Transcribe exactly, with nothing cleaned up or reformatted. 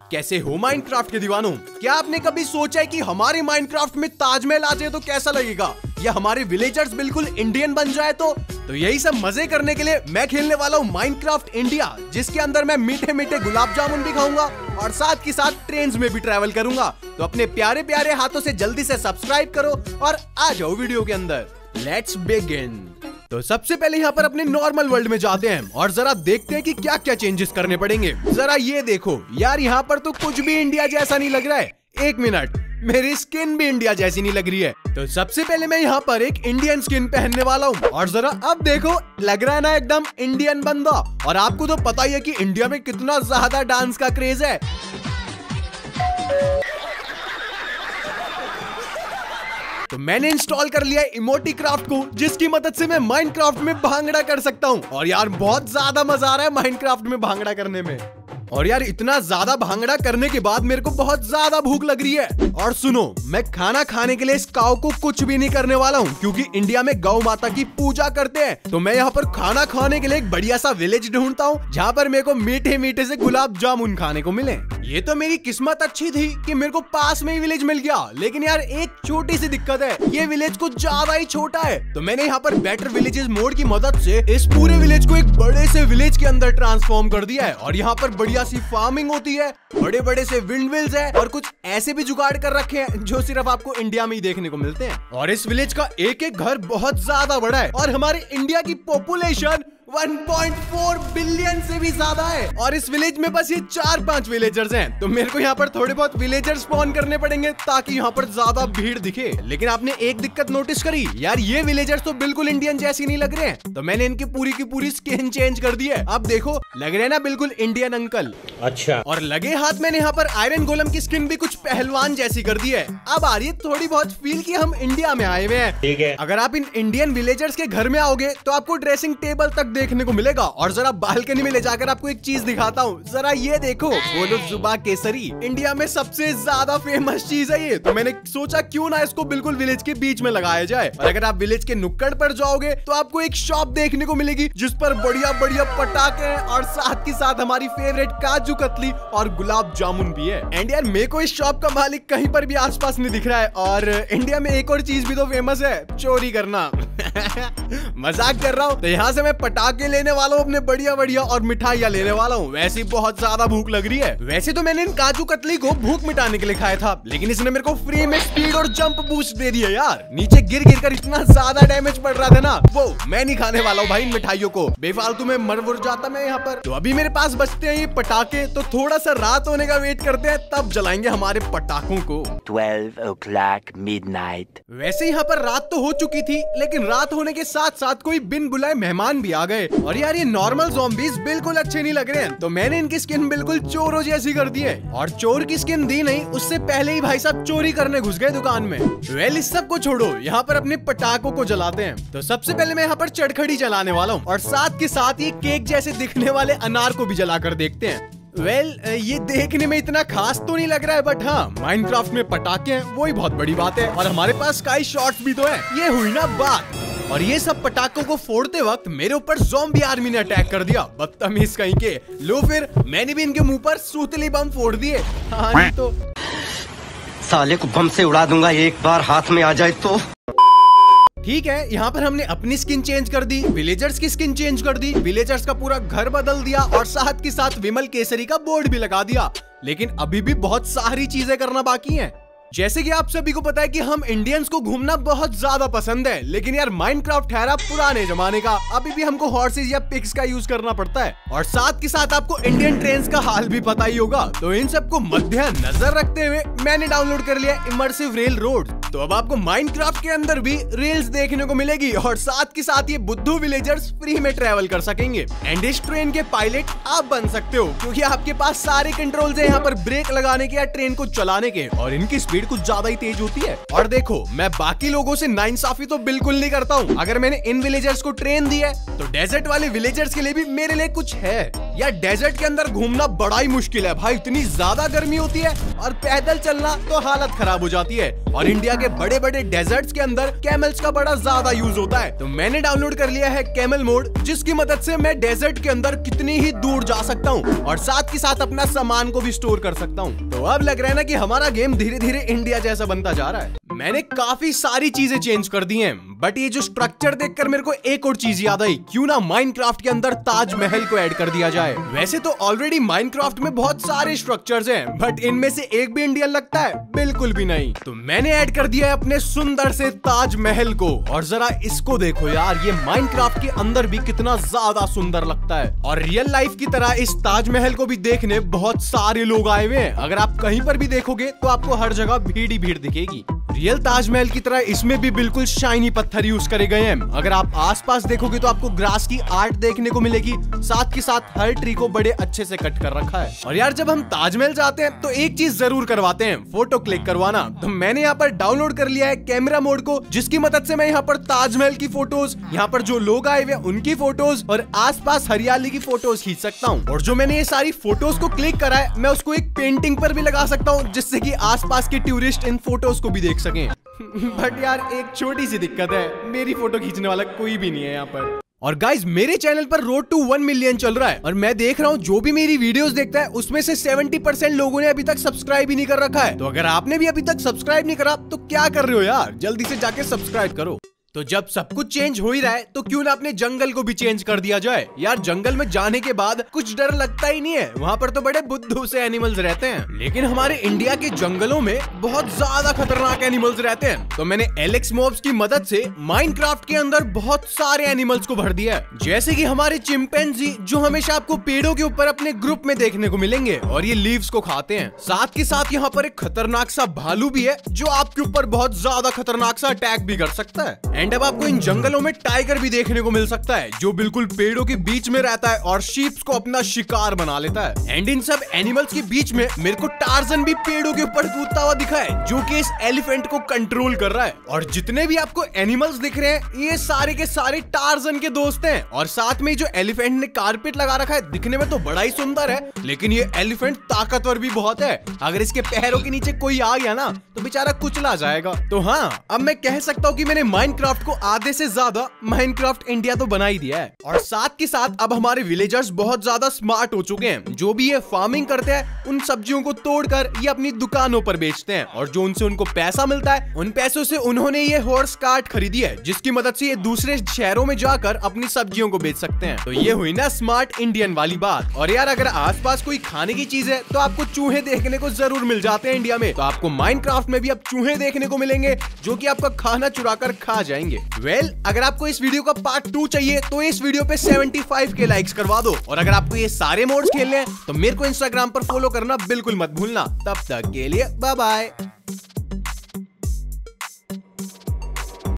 कैसे हो माइनक्राफ्ट के दीवानों? क्या आपने कभी सोचा है कि हमारे माइनक्राफ्ट में ताजमहल आ जाए तो कैसा लगेगा, या हमारे विलेजर्स बिल्कुल इंडियन बन जाए तो तो यही सब मजे करने के लिए मैं खेलने वाला हूँ माइनक्राफ्ट इंडिया, जिसके अंदर मैं मीठे मीठे गुलाब जामुन भी खाऊंगा और साथ के साथ ट्रेन्स में भी ट्रैवल करूंगा। तो अपने प्यारे प्यारे हाथों से जल्दी से सब्सक्राइब करो और आ जाओ वीडियो के अंदर। Let's begin. तो सबसे पहले यहाँ पर अपने नॉर्मल वर्ल्ड में जाते हैं और जरा देखते हैं कि क्या क्या चेंजेस करने पड़ेंगे। जरा ये देखो यार, यहाँ पर तो कुछ भी इंडिया जैसा नहीं लग रहा है। एक मिनट, मेरी स्किन भी इंडिया जैसी नहीं लग रही है। तो सबसे पहले मैं यहाँ पर एक इंडियन स्किन पहनने वाला हूँ और जरा अब देखो, लग रहा है ना एकदम इंडियन बंदा। और आपको तो पता ही है कि इंडिया में कितना ज्यादा डांस का क्रेज है। तो मैंने इंस्टॉल कर लिया है इमोटी क्राफ्ट को, जिसकी मदद से मैं माइनक्राफ्ट में भांगड़ा कर सकता हूँ। और यार बहुत ज्यादा मजा आ रहा है माइनक्राफ्ट में भांगड़ा करने में। और यार इतना ज्यादा भांगड़ा करने के बाद मेरे को बहुत ज्यादा भूख लग रही है। और सुनो, मैं खाना खाने के लिए इस काऊ को कुछ भी नहीं करने वाला हूँ, क्योंकि इंडिया में गौ माता की पूजा करते हैं। तो मैं यहाँ पर खाना खाने के लिए एक बढ़िया सा विलेज ढूंढता हूँ, जहाँ पर मेरे को मीठे मीठे से गुलाब जामुन खाने को मिले। ये तो मेरी किस्मत अच्छी थी कि मेरे को पास में ही विलेज मिल गया, लेकिन यार एक छोटी सी दिक्कत है, ये विलेज कुछ ज्यादा ही छोटा है। तो मैंने यहाँ पर बेटर विलेजेस मोड की मदद से इस पूरे विलेज को एक बड़े से विलेज के अंदर ट्रांसफॉर्म कर दिया है। और यहाँ पर बढ़िया सी फार्मिंग होती है, बड़े बड़े से विंड मिल्स है और कुछ ऐसे भी जुगाड़ कर रखे हैं जो सिर्फ आपको इंडिया में ही देखने को मिलते हैं। और इस विलेज का एक एक घर बहुत ज्यादा बड़ा है और हमारे इंडिया की population one point four billion से भी ज्यादा है। और इस विलेज में बस ये चार पांच विलेजर्स हैं, तो मेरे को यहाँ पर थोड़े बहुत विलेजर्स स्पॉन करने पड़ेंगे ताकि यहाँ पर ज्यादा भीड़ दिखे। लेकिन आपने एक दिक्कत नोटिस करी यार, ये विलेजर्स तो बिल्कुल इंडियन जैसी नहीं लग रहे हैं। तो मैंने इनकी पूरी की पूरी स्किन चेंज कर दी है। अब देखो, लग रहे हैं ना बिल्कुल इंडियन अंकल। अच्छा। और लगे हाथ मैंने यहाँ पर आयरन गोलम की स्किन भी कुछ पहलवान जैसी कर दी है। अब आ रही है थोड़ी बहुत फील कि हम इंडिया में आए हुए हैं। ठीक है। अगर आप इन इंडियन विलेजर्स के घर में आओगे तो आपको ड्रेसिंग टेबल तक देखने को मिलेगा। और जरा बालकनी में ले जाकर आपको एक चीज दिखाता हूँ, जरा ये देखो, गोलू जुबा केसरी इंडिया में सबसे ज्यादा फेमस चीज है ये। तो मैंने सोचा क्यों ना इसको बिल्कुल विलेज के बीच में लगाया जाए। और अगर आप विलेज के नुक्कड़ पर जाओगे तो आपको एक शॉप देखने को मिलेगी जिस पर बढ़िया बढ़िया पटाखे हैं और साथ के साथ हमारी फेवरेट काजू कतली और गुलाब जामुन भी है। एंड यार मेरे को इस शॉप का मालिक कहीं पर भी आसपास नहीं दिख रहा है। और इंडिया में एक और चीज भी तो फेमस है, चोरी करना। मजाक कर रहा हूँ। तो यहाँ से मैं पटाखे लेने वाला हूँ अपने बढ़िया बढ़िया और मिठाइयाँ लेने वाला हूँ। वैसे बहुत ज्यादा भूख लग रही है। वैसे तो मैंने इन काजू कतली को भूख मिटाने के लिए खाया था, लेकिन इसने मेरे को फ्री में स्पीड और जंप बूस्ट दे दिया यार। नीचे गिर गिर कर इतना ज्यादा डैमेज पड़ रहा था ना, वो मैं नहीं खाने वाला हूँ भाई इन मिठाइयों को, बेफालतू में मर मुर जाता मैं यहाँ पर। तो अभी मेरे पास बचते हैं ये पटाखे, तो थोड़ा सा रात होने का वेट करते हैं, तब जलाएंगे हमारे पटाखों को। Twelve o'clock midnight. वैसे यहाँ पर रात तो हो चुकी थी, लेकिन रात होने के साथ साथ कोई बिन बुलाए मेहमान भी आ गए। और यार ये नॉर्मल ज़ॉम्बीज़ बिल्कुल अच्छे नहीं लग रहे हैं, तो मैंने इनकी स्किन बिल्कुल चोरों जैसी कर दी है। और चोर की स्किन दी नहीं, उससे पहले ही भाई साहब चोरी करने घुस गए दुकान में। वेल इस सब को छोड़ो, यहाँ पर अपने पटाखों को जलाते हैं। तो सबसे पहले मैं यहाँ पर चरखड़ी जलाने वाला हूँ और साथ के साथ ये केक जैसे दिखने वाले अनार को भी जलाकर देखते हैं। वेल well, ये देखने में इतना खास तो नहीं लग रहा है, बट हाँ माइनक्राफ्ट में पटाखे हैं वही बहुत बड़ी बात है। और हमारे पास स्काई शॉट्स भी तो है, ये हुई ना बात। और ये सब पटाखों को फोड़ते वक्त मेरे ऊपर ज़ॉम्बी आर्मी ने अटैक कर दिया, बदतमीज कहीं के। लो फिर मैंने भी इनके मुंह पर सूतली बम फोड़ दिए। हाँ नहीं तो साले को बम से उड़ा दूंगा एक बार हाथ में आ जाए तो। ठीक है, यहाँ पर हमने अपनी स्किन चेंज कर दी, विलेजर्स की स्किन चेंज कर दी, विलेजर्स का पूरा घर बदल दिया और साथ के साथ विमल केसरी का बोर्ड भी लगा दिया। लेकिन अभी भी बहुत सारी चीजें करना बाकी हैं। जैसे कि आप सभी को पता है कि हम इंडियंस को घूमना बहुत ज्यादा पसंद है, लेकिन यार माइनक्राफ्ट ठहरा पुराने जमाने का, अभी भी हमको हॉर्सेज या पिग्स का यूज करना पड़ता है। और साथ के साथ आपको इंडियन ट्रेन्स का हाल भी पता ही होगा। तो इन सबको मद्देनजर रखते हुए मैंने डाउनलोड कर लिया इमर्सिव रेल रोड। तो अब आपको माइनक्राफ्ट के अंदर भी रेल्स देखने को मिलेगी और साथ के साथ ये बुद्धू विलेजर्स फ्री में ट्रेवल कर सकेंगे। एंड इस ट्रेन के पायलट आप बन सकते हो, क्योंकि आपके पास सारे कंट्रोल्स हैं यहाँ पर ब्रेक लगाने के या ट्रेन को चलाने के, और इनकी स्पीड कुछ ज्यादा ही तेज होती है। और देखो, मैं बाकी लोगों से नाइंसाफी तो बिल्कुल नहीं करता हूँ। अगर मैंने इन विलेजर्स को ट्रेन दी है तो डेजर्ट वाले विलेजर्स के लिए भी मेरे लिए कुछ है। यार डेजर्ट के अंदर घूमना बड़ा ही मुश्किल है भाई, इतनी ज्यादा गर्मी होती है और पैदल चलना तो हालत खराब हो जाती है। और इंडिया के बड़े बड़े डेजर्ट्स के अंदर कैमल्स का बड़ा ज्यादा यूज होता है। तो मैंने डाउनलोड कर लिया है कैमल मोड, जिसकी मदद से मैं डेजर्ट के अंदर कितनी ही दूर जा सकता हूँ और साथ के साथ अपना सामान को भी स्टोर कर सकता हूँ। तो अब लग रहा है ना कि हमारा गेम धीरे धीरे इंडिया जैसा बनता जा रहा है। मैंने काफी सारी चीजें चेंज कर दी हैं, बट ये जो स्ट्रक्चर देखकर मेरे को एक और चीज याद आई, क्यों ना माइनक्राफ्ट के अंदर ताजमहल को ऐड कर दिया जाए। वैसे तो ऑलरेडी माइनक्राफ्ट में बहुत सारे स्ट्रक्चर्स हैं, बट इनमें से एक भी इंडियन लगता है? बिल्कुल भी नहीं। तो मैंने ऐड कर दिया है अपने सुंदर से ताजमहल को, और जरा इसको देखो यार, ये माइनक्राफ्ट के अंदर भी कितना ज्यादा सुंदर लगता है। और रियल लाइफ की तरह इस ताजमहल को भी देखने बहुत सारे लोग आए हुए हैं। अगर आप कहीं पर भी देखोगे तो आपको हर जगह भीड़ ही भीड़ दिखेगी। रियल ताजमहल की तरह इसमें भी बिल्कुल शाइनी पत्थर यूज करे गए हैं। अगर आप आसपास देखोगे तो आपको ग्रास की आर्ट देखने को मिलेगी, साथ के साथ हर ट्री को बड़े अच्छे से कट कर रखा है। और यार जब हम ताजमहल जाते हैं तो एक चीज जरूर करवाते हैं, फोटो क्लिक करवाना। तो मैंने यहाँ पर डाउनलोड कर लिया है कैमरा मोड को, जिसकी मदद से मैं यहाँ पर ताजमहल की फोटोज, यहाँ पर जो लोग आए हुए उनकी फोटोज और आसपास हरियाली की फोटोज खींच सकता हूँ। और जो मैंने ये सारी फोटोज को क्लिक करा है, मैं उसको एक पेंटिंग पर भी लगा सकता हूँ, जिससे कि आसपास के टूरिस्ट इन फोटोज को भी देख सकें। बट यार एक छोटी सी दिक्कत है, मेरी फोटो खींचने वाला कोई भी नहीं है यहाँ पर। और गाइज मेरे चैनल पर रोड टू वन मिलियन चल रहा है, और मैं देख रहा हूँ जो भी मेरी वीडियोस देखता है उसमें से सेवेंटी परसेंट लोगों ने अभी तक सब्सक्राइब ही नहीं कर रखा है। तो अगर आपने भी अभी तक सब्सक्राइब नहीं करा तो क्या कर रहे हो यार, जल्दी से जाके सब्सक्राइब करो। तो जब सब कुछ चेंज हो ही रहा है तो क्यों ना अपने जंगल को भी चेंज कर दिया जाए। यार जंगल में जाने के बाद कुछ डर लगता ही नहीं है, वहाँ पर तो बड़े बुद्धू से एनिमल्स रहते हैं। लेकिन हमारे इंडिया के जंगलों में बहुत ज्यादा खतरनाक एनिमल्स रहते हैं। तो मैंने एलेक्स मॉब्स की मदद से माइनक्राफ्ट के अंदर बहुत सारे एनिमल्स को भर दिया है, जैसे कि हमारे चिंपैंजी, जो हमेशा आपको पेड़ों के ऊपर अपने ग्रुप में देखने को मिलेंगे और ये लीव्स को खाते हैं। साथ के साथ यहाँ पर एक खतरनाक सा भालू भी है, जो आपके ऊपर बहुत ज्यादा खतरनाक सा अटैक भी कर सकता है। एंड अब आपको इन जंगलों में टाइगर भी देखने को मिल सकता है, जो बिल्कुल पेड़ों के बीच में रहता है और शीप्स को अपना शिकार बना लेता है। एंड इन सब एनिमल्स के बीच में मेरे को टार्जन भी पेड़ों के ऊपर कूदता हुआ दिखा है, जो कि इस एलिफेंट को कंट्रोल कर रहा है। और जितने भी आपको एनिमल्स दिख रहे हैं, ये सारे के सारे टार्जन के दोस्त हैं। और साथ में जो एलिफेंट ने कारपेट लगा रखा है, दिखने में तो बड़ा ही सुंदर है, लेकिन ये एलिफेंट ताकतवर भी बहुत है। अगर इसके पैरों के नीचे कोई आ गया ना तो बेचारा कुचला जाएगा। तो हाँ, अब मैं कह सकता हूँ कि मैंने माइनक्राफ्ट को आधे से ज्यादा माइनक्राफ्ट इंडिया तो बना ही दिया है। और साथ के साथ अब हमारे विलेजर्स बहुत ज्यादा स्मार्ट हो चुके हैं। जो भी ये फार्मिंग करते हैं, उन सब्जियों को तोड़कर ये अपनी दुकानों पर बेचते हैं, और जो उनसे उनको पैसा मिलता है, उन पैसों से उन्होंने ये हॉर्स कार्ट खरीदी है, जिसकी मदद से ये दूसरे शहरों में जाकर अपनी सब्जियों को बेच सकते हैं। तो ये हुई ना स्मार्ट इंडियन वाली बात। और यार अगर आसपास कोई खाने की चीज है तो आपको चूहे देखने को जरूर मिल जाते हैं इंडिया में। तो आपको माइनक्राफ्ट में भी अब चूहे देखने को मिलेंगे, जो कि आपका खाना चुरा कर खा जाएंगे। वेल well, अगर आपको इस वीडियो का पार्ट टू चाहिए तो इस वीडियो पे पचहत्तर के लाइक्स करवा दो। और अगर आपको ये सारे मोड्स खेलने हैं तो मेरे को इंस्टाग्राम पर फॉलो करना बिल्कुल मत भूलना। तब तक के लिए बाय बाय।